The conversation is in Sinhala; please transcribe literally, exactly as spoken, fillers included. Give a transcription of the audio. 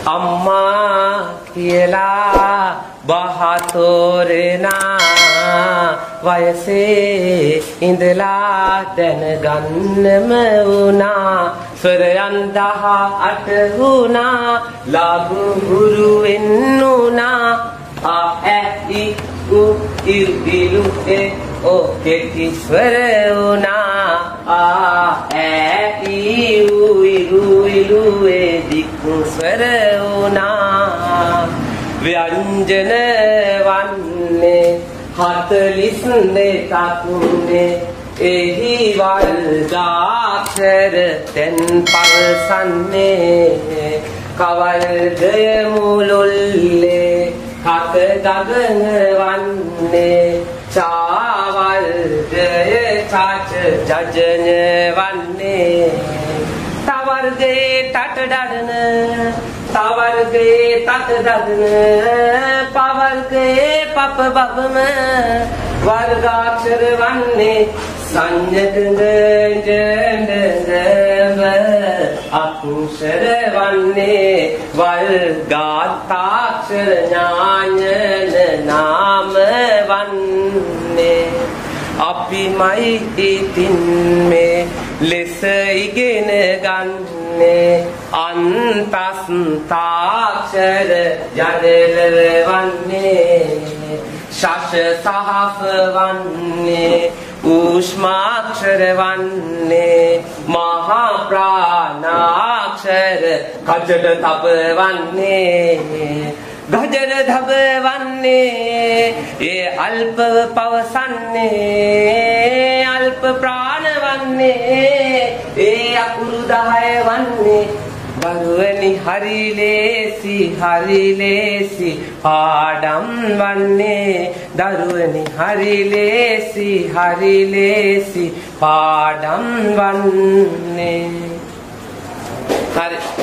අම්මා කියලා බහතෝරනා වයසේ ඉඳලා දැනගන්නම වුණා ස්වරයන් දහ අට වුණා ලාගු ගුරු වෙන්නුණා ආ ඈ ඊ ඌ ඉව් ඉලු ඒ ඕ කෙටි ස්වර වුණා ආ ඈ ඊ ඌ ඉලු ඉලු ඒ දික්කු ස්වර වුණා ව්‍යංජන වන්නේ හතලිස් දෙකක්නේ එහි වර්ගාක්ෂර තෙන් පවසන්නේ කවල්ගය මුළුල්ලේ හත ගගන වන්නේ චාවල්ගය චාච ජජන වන්නේ තවර්ගයේ තටඩඩන තවර්ගයේ තටඩඩන පවර්ගයේ පප බබම වර්ගාක්ෂර වන්නේ සංයතන ජනදව අකුෂර වන්නේ වර්ගාත්තාක්ෂර ඥානන නාම වන්නේ අපිමයි ඉතින් මේ ලෙස ඉගෙන ගන්නේ අන්තස්තාක්ෂර යදලව වන්නේ ශාස සහස වන්නේ උෂ්මාක්ෂර වන්නේ මහා ප්‍රාණාක්ෂර කජඩ තබ වන්නේ ගජර ධබ වන්නේ ඒ අල්ප පවසන්නේ අල්ප ප්‍රාණ වන්නේ ඒ අකුරු දහය වන්නේ දරුවනි හරි ලේසි හරි ලේසි පාඩම් වන්නේ දරුවනි හරි ලේසි හරි ලේසි පාඩම් වන්නේ හරි